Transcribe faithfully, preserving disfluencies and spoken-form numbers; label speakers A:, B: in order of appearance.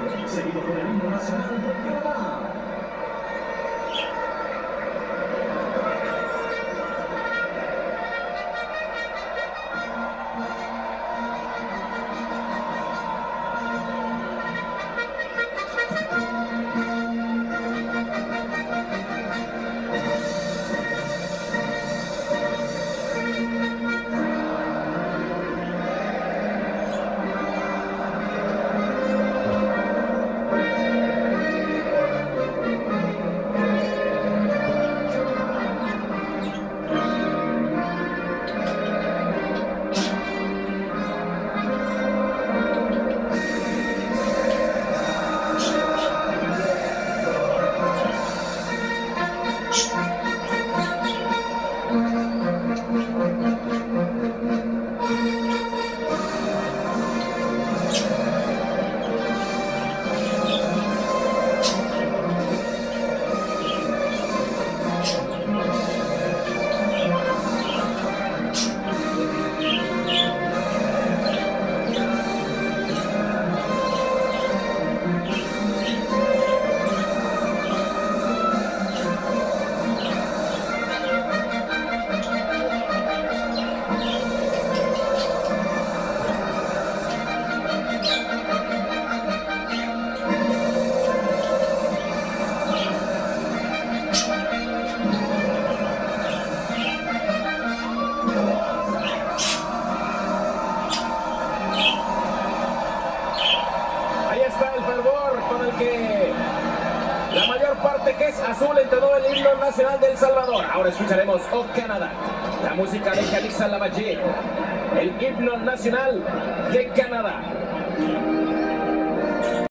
A: seguido por el himno nacional de Canadá.
B: La mayor parte que es azul entonó el himno nacional de El Salvador. Ahora escucharemos Oh Canadá, la música de Calixte Lavallée, el himno nacional de Canadá.